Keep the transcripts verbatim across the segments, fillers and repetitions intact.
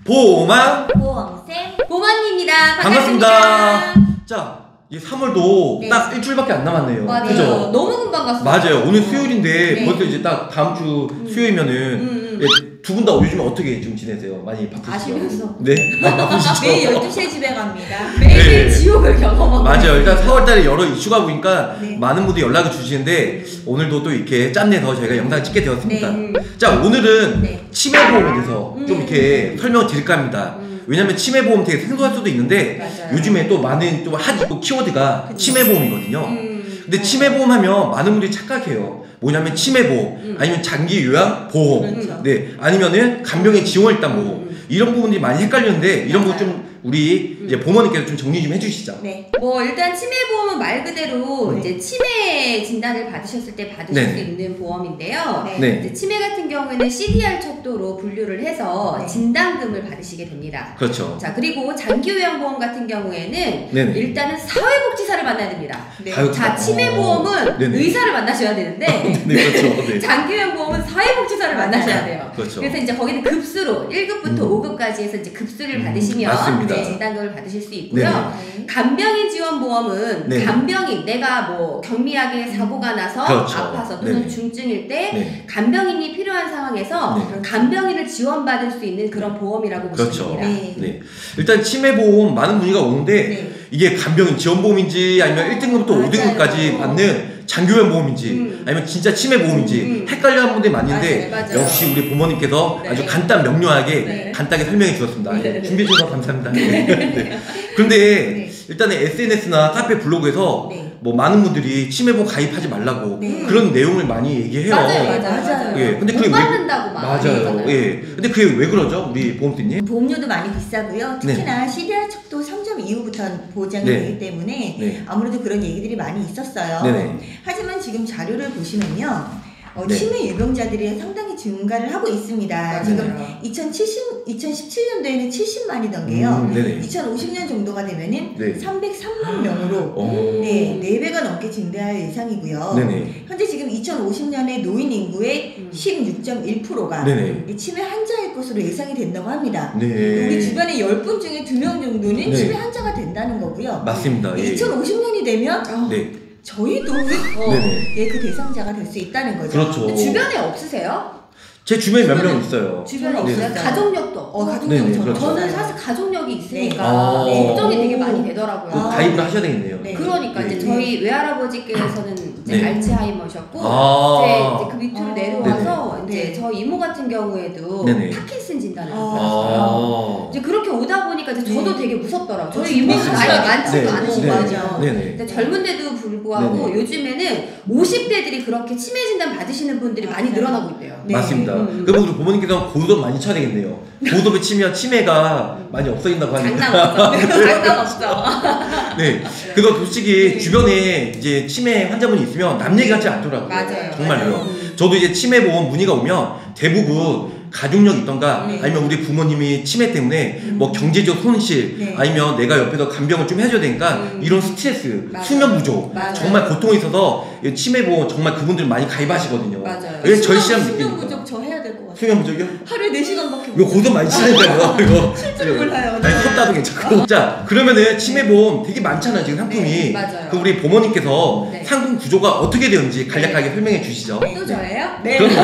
보험왕 보험쌤 보만입니다. 반갑습니다. 반갑습니다. 자, 이 삼월도 네. 딱 일주일밖에 안 남았네요. 맞아요. 그죠? 너무 금방 갔어요. 맞아요. 오늘 수요일인데 네. 벌써 이제 딱 다음 주 음. 수요일이면은 음, 음. 예, 두 분 다 요즘 어떻게 좀 지내세요? 많이 바쁘시죠? 아시면서. 네, 많이 바쁘시죠? 매일 열두 시에 집에 갑니다. 매일 네. 지옥을 경험하고 맞아요. 일단 사월달에 여러 이슈가 보니까 네. 많은 분들이 연락을 주시는데 오늘도 또 이렇게 짬내서 저희가 영상을 찍게 되었습니다. 네. 자, 오늘은 네. 치매보험에 대해서 음. 좀 이렇게 설명을 드릴까 합니다. 음. 왜냐면 치매보험 되게 생소할 수도 있는데 맞아요. 요즘에 또 많은 또 핫 키워드가 그쵸. 치매보험이거든요. 음. 근데 맞아요. 치매보험 하면 많은 분들이 착각해요. 뭐냐면 치매보험, 음. 아니면 장기 요양 보험, 그렇죠. 네, 아니면은 간병인 지원일단 보험 음. 이런 부분들이 많이 헷갈리는데 이런 부분 맞아요. 좀 우리 음. 이제 보모님께서 좀 정리 좀 해주시죠. 네. 뭐 일단 치매보험은 말 그대로 네. 이제 치매 진단을 받으셨을 때 받으실 네. 수 있는 보험인데요. 네. 네, 이제 치매 같은 경우에는 씨디알 척도로 분류를 해서 네. 진단금을 받으시게 됩니다. 그렇죠. 자, 그리고 장기요양보험 같은 경우에는 네네. 일단은 사회복지사를 만나야 됩니다. 네. 사회복지사. 자, 치매보험은 어, 네네. 의사를 만나셔야 되는데 네, 그렇죠. 네. 장기요양보험은 사회복지사를 만나셔야 돼요. 그렇죠. 그래서 이제 거기는 급수로 일 급부터 음. 오 급까지 해서 이제 급수를 음, 받으시면 맞습니다. 네, 진단금을 받으실 수 있고요. 네네. 네. 간병인 지원보험은 네. 간병인, 내가 뭐 경미하게 사고가 나서 그렇죠. 아파서 또는 네네. 중증일 때 네. 간병인이 필요한 상황에서 네. 간병인을 지원받을 수 있는 그런 보험이라고 보시면 그렇죠. 됩니다. 네. 네. 일단 치매보험 많은 문의가 오는데 네. 이게 간병인 지원보험인지 아니면 일 등급부터 맞아요. 오 등급까지 받는 장기요양보험인지 음. 아니면 진짜 치매보험인지 음. 헷갈려하는 분들이 많은데 맞아요, 맞아요. 역시 우리 부모님께서 네. 아주 간단 명료하게 네. 간단하게 설명해 주셨습니다. 네. 준비해 주셔서 감사합니다. 네. 네. 그런데 네. 일단은 에스엔에스나 카페 블로그에서 네. 뭐 많은 분들이 치매보험 가입하지 말라고 네. 그런 내용을 많이 얘기해요. 맞아요, 맞아요, 맞아요. 맞아요. 예, 근데 못 그게 왜- 받는다고 막 맞아요. 얘기하잖아요. 예. 근데 그게 왜 그러죠? 우리 보험팀님? 보험료도 많이 비싸고요. 특히나 씨디알 척도 삼 점 이후부터 보장이 네. 되기 때문에 네. 아무래도 그런 얘기들이 많이 있었어요. 네네. 하지만 지금 자료를 보시면요. 어, 네. 치매 유병자들이 상당히 증가를 하고 있습니다. 맞아요. 지금 이천십칠 년도에는 칠십만이던 게요. 음, 네네. 이천오십 년 정도가 되면은 네. 삼백삼만 명으로 어. 네, 네 배가 넘게 증대할 예상이고요. 네네. 현재 지금 이천오십 년에 노인 인구의 음. 십육 점 일 퍼센트가 네네. 치매 환자일 것으로 예상이 된다고 합니다. 네. 우리 주변에 열 분 중에 두 명 정도는 네. 치매 환자가 된다는 거고요. 맞습니다. 예. 이천오십 년이 되면 어, 네. 저희도 어. 네네. 예, 그 대상자가 될 수 있다는 거죠. 그렇죠. 근데 주변에 없으세요? 제 주변에 몇 명 주변에- 있어요. 주변에 네. 없어요? 가족력도 어, 없고. 가족력 네네, 저는 그렇죠. 저는 없어요. 사실 가족력이 있으니까 네. 아. 걱정이 되게 많이 되더라고요. 그 아. 가입을 하셔야 되겠네요. 네. 그러니까 네. 이제 저희 외할아버지께서는 이제 네. 알츠하이머셨고 아. 이제, 이제 그 밑으로 아. 내려와서 네네. 이제 저희 이모 같은 경우에도 네네. 파킨슨 진단을 아. 받았어요. 아. 이제 그렇게 오다 보니까 이제 저도 네. 되게 무섭더라고요. 저희 그렇죠. 이모도 맞습니다. 나이가 많지도 네. 않으시고 네. 맞아. 네네. 근데 젊은데도 불구하고 네네. 요즘에는 오십 대들이 그렇게 치매 진단 받으시는 분들이 많이 맞아요. 늘어나고 있대요. 네. 맞습니다. 음. 그럼 우리 부모님께서 고도업 많이 쳐야 되겠네요. 고도업에 치면 치매가 많이 없어진다고 하니까. 장난 없죠. 장난 없죠. 네. 그거 솔직히 네. 주변에 이제 치매 환자분이 있으면 남 얘기 같지 않더라고요. 맞아요. 정말로요. 맞아요. 음. 저도 이제 치매보험 문의가 오면 대부분 가족력 있던가 네. 아니면 우리 부모님이 치매 때문에 음. 뭐 경제적 손실 네. 아니면 내가 옆에서 간병을 좀 해줘야 되니까 음. 이런 스트레스, 맞아요. 수면 부족 맞아요. 정말 고통이 있어서 이 치매보험 정말 그분들 많이 가입하시거든요. 맞아요. 왜 절실함 수면 느끼니까. 부족 저 해야 될 것 같아요. 수면 부족이요? 하루에 네 시간밖에 이거 고도 많이 치니까요. 이거 실제로 몰라요. 아니 컸다도 괜찮고. 자 그러면은 치매보험 되게 많잖아요 지금 상품이. 네, 맞아요. 그 우리 부모님께서 네. 상품 구조가 어떻게 되었는지 간략하게 설명해 주시죠. 또 저예요? 네. 그럼요.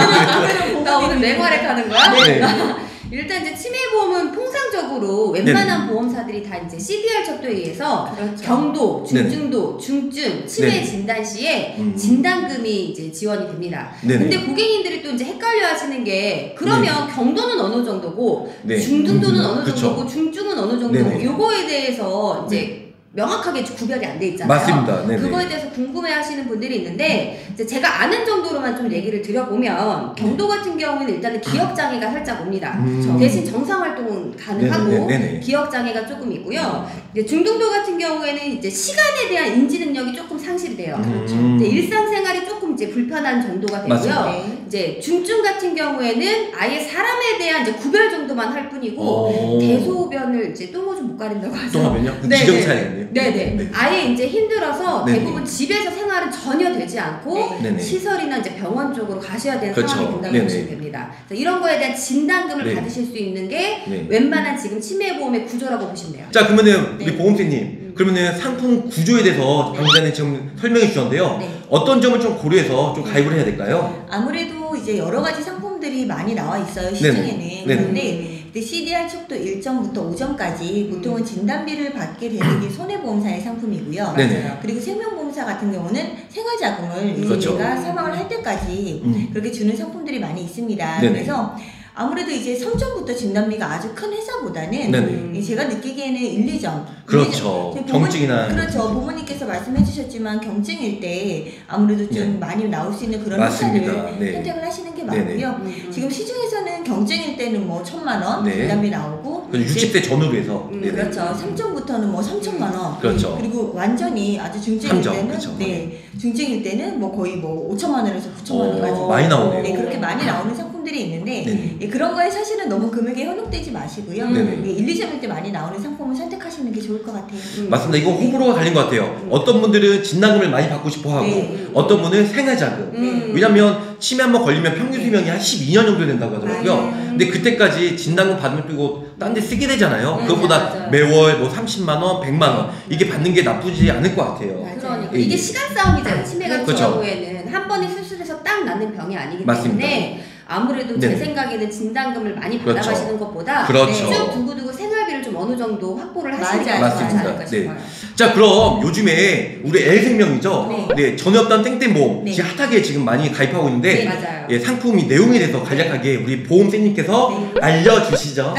나 오늘 맹활약 하는 거야? 네. 일단 이제 치매보험은 통상적으로 웬만한 보험사들이 다 이제 씨디알 척도에 의해서 그렇죠. 경도, 네네. 중증도, 중증, 치매 네네. 진단 시에 음. 진단금이 이제 지원이 됩니다. 네네. 근데 고객님들이 또 이제 헷갈려 하시는 게 그러면 경도는 어느 정도고 네. 중등도는 어느 그쵸. 정도고 중증은 어느 정도고 네네. 요거에 대해서 이제 명확하게 구별이 안 돼 있잖아요. 맞습니다. 네네. 그거에 대해서 궁금해 하시는 분들이 있는데 이제 제가 아는 정도로만 좀 얘기를 드려보면 경도 같은 경우는 일단은 기억장애가 살짝 옵니다. 음. 대신 정상활동은 가능하고 네네, 네네. 기억장애가 조금 있고요. 이제 중등도 같은 경우에는 이제 시간에 대한 인지 능력이 조금 상실이 돼요. 음. 이제 일상생활이 조금 이제 불편한 정도가 되고요. 맞습니다. 네. 이제 중증 같은 경우에는 아예 사람에 대한 이제 구별 정도만 할 뿐이고 오. 대소변을 이제 똥오줌 못 가린다고 하죠. 똥하면요? 네, 지정 네. 차이겠네요. 네네. 네. 아예 이제 힘들어서 네네. 대부분 집에서 생활은 전혀 되지 않고 네. 네네. 시설이나 이제 병원 쪽으로 가셔야 되는 그렇죠. 상황이 된다고 네네. 보시면 됩니다. 그래서 이런 거에 대한 진단금을 네. 받으실 수 있는 게 네. 웬만한 지금 치매보험의 구조라고 보시면 돼요. 자, 그러면은 네. 우리 보험사님, 그러면은 상품 구조에 대해서 방금 전에 지금 설명해 주셨는데요. 네. 어떤 점을 좀 고려해서 좀 가입을 해야 될까요? 아무래도 이제 여러 가지 상품들이 많이 나와 있어요, 시중에는. 네네. 그런데 씨디알 척도 일 점부터 오 점까지 보통은 진단비를 받게 되는 게 손해보험사의 상품이고요. 네네. 그리고 생명보험사 같은 경우는 생활자금을 이제 그렇죠. 내가 사망을 할 때까지 음. 그렇게 주는 상품들이 많이 있습니다. 네네. 그래서 아무래도 이제 삼 점부터 진단비가 아주 큰 회사보다는 네네. 이 제가 느끼기에는 일, 이 점. 그렇죠. 일 점. 부모- 경증이나. 그렇죠. 부모님께서 말씀해 주셨지만 경증일 때 아무래도 좀 네. 많이 나올 수 있는 그런 맞습니다. 회사를 네. 선택을 하시는 게 네네. 맞고요. 음. 지금 시중에서는 경증일 때는 뭐 천만 원 네. 진단비 나오고 육십 대 전후로 해서. 음, 네네. 그렇죠. 삼 점부터는 뭐 삼천만 원. 그렇죠. 그리고 완전히 아주 중증일 삼 점, 때는 그렇죠. 네. 중증일 때는 뭐 거의 뭐 오천만 원에서 구천만 어, 원까지 많이 나오네요. 네, 그렇게 많이 나오는 상품들이 있는데 네네. 예, 그런 거에 사실은 너무 금액에 현혹되지 마시고요. 네네. 예, 일, 이 점일 때 많이 나오는 상품을 선택하시는 게 좋을 것 같아요. 음. 맞습니다. 이거 호불호가 갈린 것 같아요. 어떤 분들은 진단금을 많이 받고 싶어 하고, 네. 어떤 분은 생활자금. 음. 왜냐면 치매 한번 걸리면 평균 수명이 한 십이 년 정도 된다고 하더라고요. 맞아요. 근데 그때까지 진단금 받으면 또 딴 데 쓰게 되잖아요. 음, 그것보다 맞아요. 매월 뭐 삼십만 원, 백만 원 이게 받는 게 나쁘지 않을 것 같아요. 맞아요. 그러니까 예, 이게 예. 시간 싸움이잖아요. 치매 같은 그렇죠. 경우에는 한 번에 수술해서 딱 낫는 병이 아니기 맞습니다. 때문에 아무래도 네네. 제 생각에는 진단금을 많이 그렇죠. 받아가시는 것보다 그렇죠. 쭉 두고두고 생활비를 좀 어느 정도 확보를 하시는 게 맞아요. 맞지 맞습니다. 않을까 네. 싶어요. 자, 그럼 요즘에 우리 L생명이죠? 네. 네, 전혀 없던 땡땡보험 네. 지금 핫하게 지금 많이 가입하고 있는데 네. 맞아요. 예, 상품이 내용에 대해서 간략하게 우리 보험쌤님께서 네. 알려주시죠.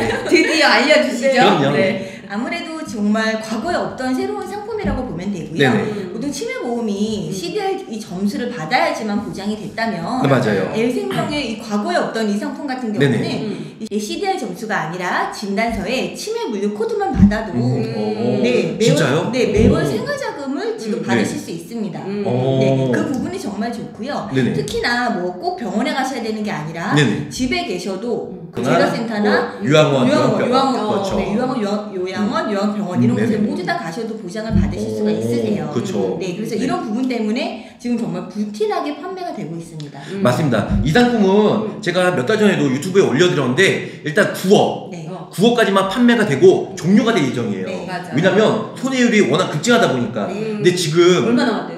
드디어 알려주시죠. 그럼요. 네. 아무래도 정말 과거에 없던 새로운 상품이라고 보면 되고요. 네네. 보통 치매보험이 씨디알 이 점수를 받아야지만 보장이 됐다면 네, 맞아요. L생명의 이 과거에 없던 이 상품 같은 경우는 네네. 음. 이 씨디알 점수가 아니라 진단서에 치매 물류 코드만 받아도 음. 오, 네, 매월, 진짜요? 네, 매월 오. 생활자금을 지금 음. 받으실 네. 수 있습니다. 음. 오. 네, 그 부분이 정말 좋고요. 네네. 특히나 뭐 꼭 병원에 가셔야 되는 게 아니라 네네. 집에 계셔도 그 그나 재활센터나 뭐 유황원, 요양원, 요양병원. 요양원, 그렇죠. 네, 요양원, 요양, 요양원, 요양병원 이런 음, 곳에 네네. 모두 다 가셔도 보장을 받으실 수가 오, 있으세요. 그렇죠. 네, 그래서 네. 이런 부분 때문에 지금 정말 불티나게 판매가 되고 있습니다. 음. 맞습니다. 이 상품은 제가 몇 달 전에도 유튜브에 올려드렸는데 일단 구억, 네. 어. 구억까지만 판매가 되고 종료가 될 예정이에요. 네, 맞아요. 왜냐면 손해율이 워낙 급증하다 보니까. 네. 근데 지금 얼마 남았대요?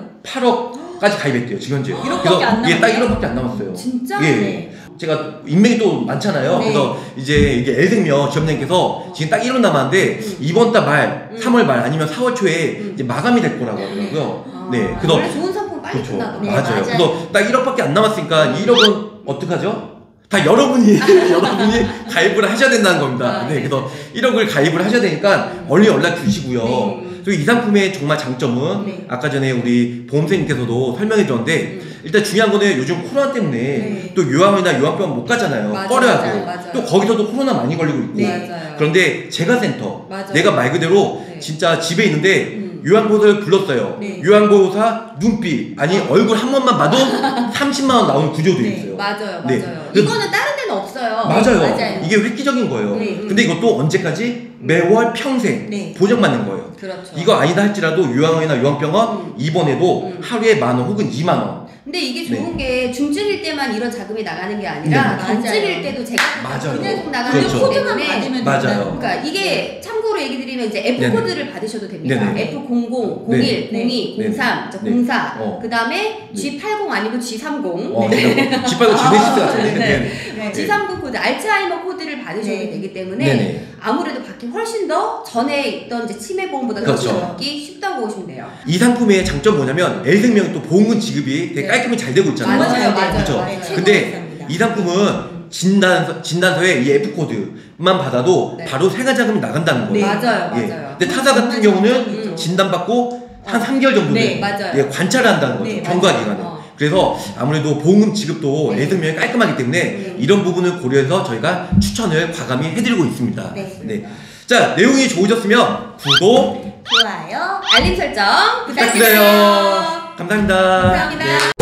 팔억까지 가입했대요. 지금 현재. 일억밖에 안 예, 딱 남았네요. 일억밖에 안 남았어요. 진짜? 예. 네. 제가 인맥이 또 많잖아요. 네. 그래서 이제 이게 L생명 지점장님께서 지금 딱 일 원 남았는데 음. 이번 달 말, 음. 삼월 말 아니면 사월 초에 음. 이제 마감이 될 거라고 하더라고요. 아, 네. 그래서 원래 좋은 상품 빨리 그렇죠. 끝나더라고요. 네, 맞아요. 맞아요. 그래서 딱 일억밖에 안 남았으니까 이 일억은 어떡하죠? 다 여러분이 여러분이 가입을 하셔야 된다는 겁니다. 아, 네, 네, 그래서 네, 일억을 가입을 하셔야 되니까 얼른 연락 주시고요. 네. 그리고 이 상품의 정말 장점은 네. 아까 전에 우리 보험사님께서도 설명해 줬는데 음. 일단 중요한 거는 요즘 코로나 때문에 네. 또 요양원이나 요양병원 못 가잖아요. 맞아요, 꺼려하고 맞아요, 맞아요. 또 거기서도 코로나 많이 걸리고 있고 네. 맞아요. 그런데 재가센터 맞아요. 내가 말 그대로 네. 진짜 집에 있는데 음. 요양보호사를 불렀어요. 네. 요양보호사 눈빛 아니 얼굴 한 번만 봐도 삼십만 원 나오는 구조도 네. 있어요. 맞아요, 네. 맞아요. 그- 이거는 다른 데는 없어요. 맞아요. 맞아요. 이게 획기적인 거예요. 네. 근데 이것도 언제까지? 매월 평생 네. 보장받는 거예요. 그렇죠. 이거 아니다 할지라도 요양원이나 요양병원 음. 입원해도 음. 하루에 만 원 혹은 이만 원. 근데 이게 좋은 게 중증일 때만 이런 자금이 나가는 게 아니라 네. 경증일 맞아요. 때도 제가 맞아요. 그냥 나가는 그렇죠. 거기 코드만 때문에 받으면 맞아요. 된다는 그러니까 이게 참고로 얘기 드리면 이제 F 네네. 코드를 받으셔도 됩니다. 네네. 에프 공공, 공일, 네. 공이, 네. 공삼, 네. 공사, 어. 그 다음에 네. 지 팔십 아니고 지 삼십. 어, 네. 지파도 제네시스 같은데. 네. 네. 네. 지 삼십 코드, 알츠하이머 코드를 받으셔도 네. 되기 때문에 네네. 아무래도 받기 훨씬 더 전에 있던 이제 치매 보험보다 그렇죠. 더 받기 쉽다고 보시면 돼요. 이 상품의 장점 뭐냐면 L생명이 또 보험금 지급이 되게 네. 깔끔히 잘 되고 있잖아요. 맞아요, 맞아요, 그렇죠. 맞아요. 근데 최고입니다. 이 상품은 진단서, 진단서에 이 F 코드만 받아도 네. 바로 생활자금이 나간다는 거예요. 네. 맞아요, 예. 맞아요. 근데 타사 같은 경우는 음. 진단받고 한 어. 삼 개월 정도는 네, 맞아요. 예, 관찰을 한다는 거죠. 네, 경과 맞아요. 기간을. 어. 그래서 아무래도 보험금 지급도 네. L생명이 깔끔하기 때문에 음. 이런 부분을 고려해서 저희가 추천을 과감히 해드리고 있습니다. 네. 자, 내용이 좋으셨으면 구독, 좋아요. 알림 설정 부탁드려요. 감사합니다. 감사합니다. 네.